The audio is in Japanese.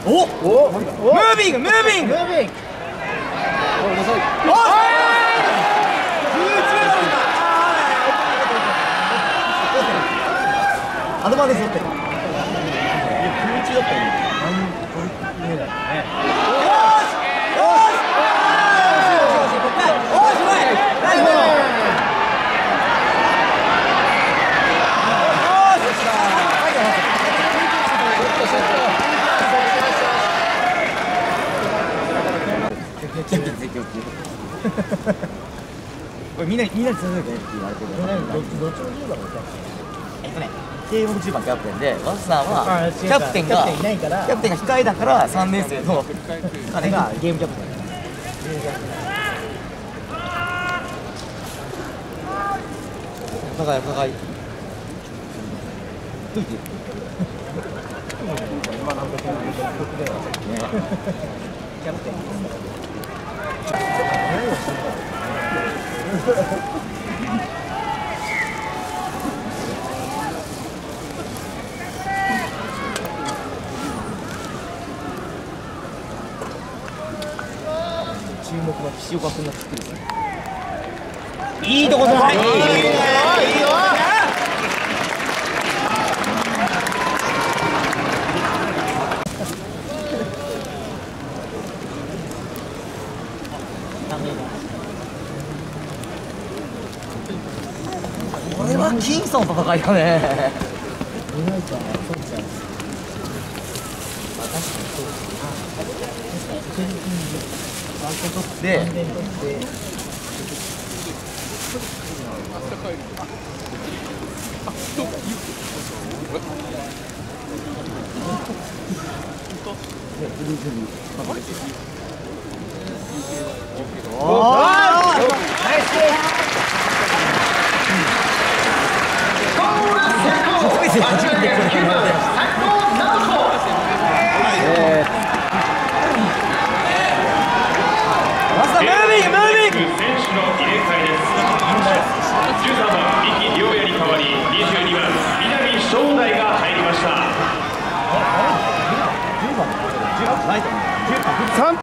おおムービングムービングアドバンテージ取ってる。空中だったよね。これみんなに伝えなきゃいけないって言われてる。どっちも言うだろうね。慶応の10番キャプテンで、ワスさんはキャプテンが控えだから3年生の彼がゲームキャプテン。お互いお互い。どう言ってる？今なんとかキャプテン。注目は岸岡君が作る。いいとこじゃない。いいよ。これはキンソンの戦いだね。で、